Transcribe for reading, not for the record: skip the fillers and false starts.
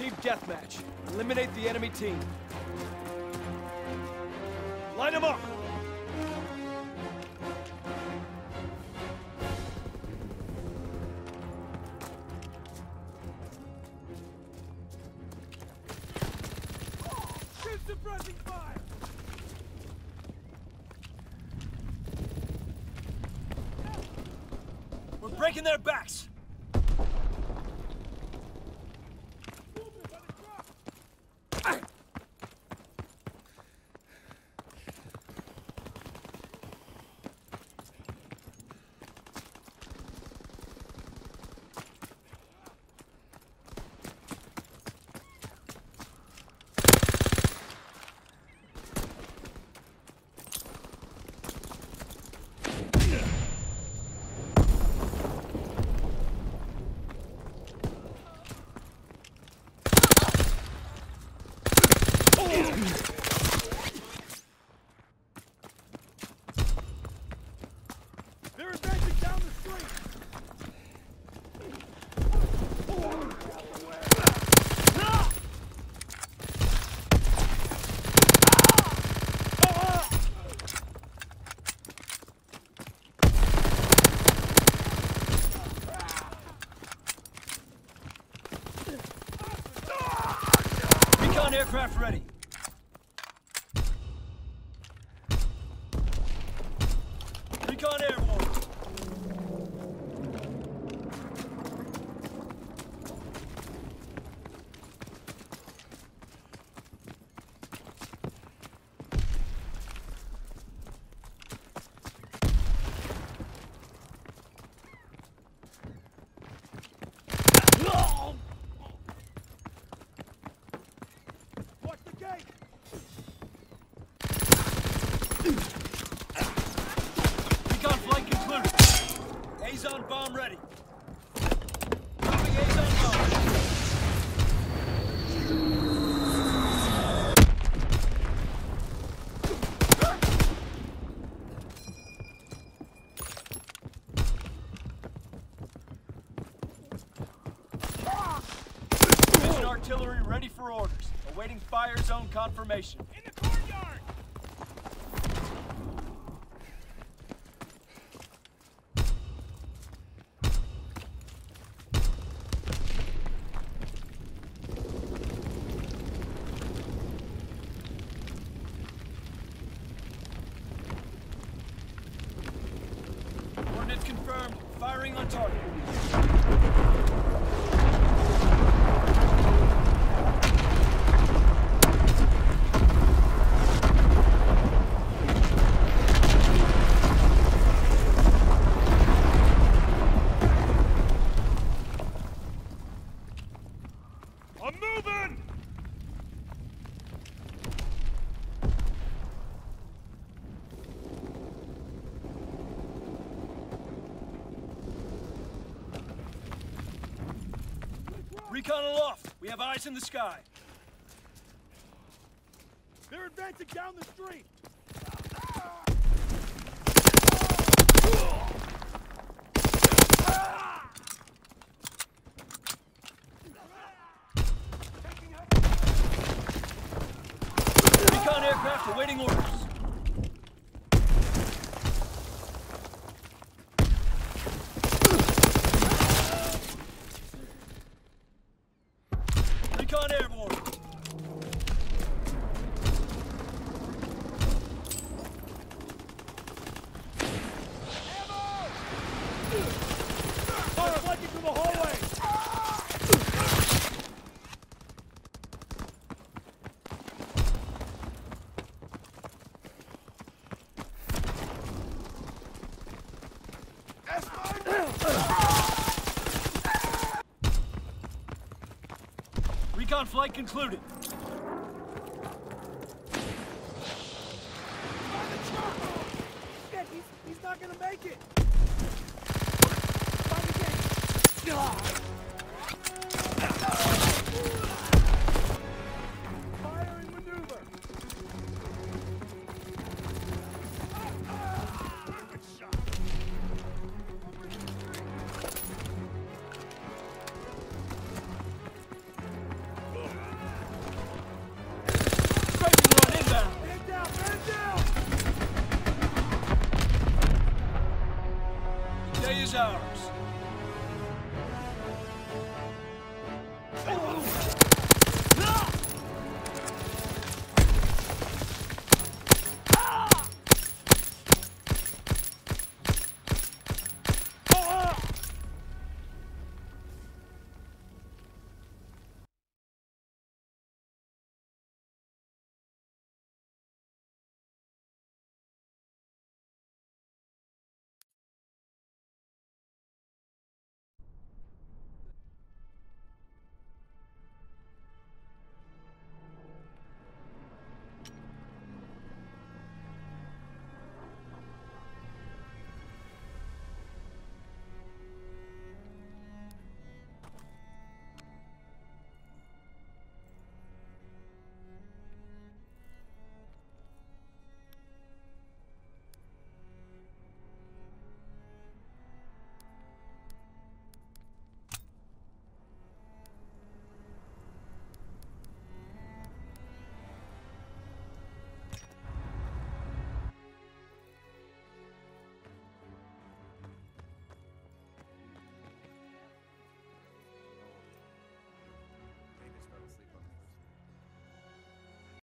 Team deathmatch. Eliminate the enemy team. Line them up! Shoot suppressing fire! We're breaking their backs! They're advancing down the street! Recon aircraft ready. Recon airborne. Watch the gate! Recon flight concluded. Azon bomb ready. Dropping Azon bomb. Mission artillery ready for orders. Awaiting fire zone confirmation. In the courtyard! Coordinates confirmed. Firing on target. I'm moving! Recon aloft. We have eyes in the sky. They're advancing down the street. Recon aircraft awaiting orders. Recon airborne. Fire flanking from the hallway. Recon flight concluded. Shit, he's not gonna make it. Find the gate. Fire and maneuver. Good shot. is ours.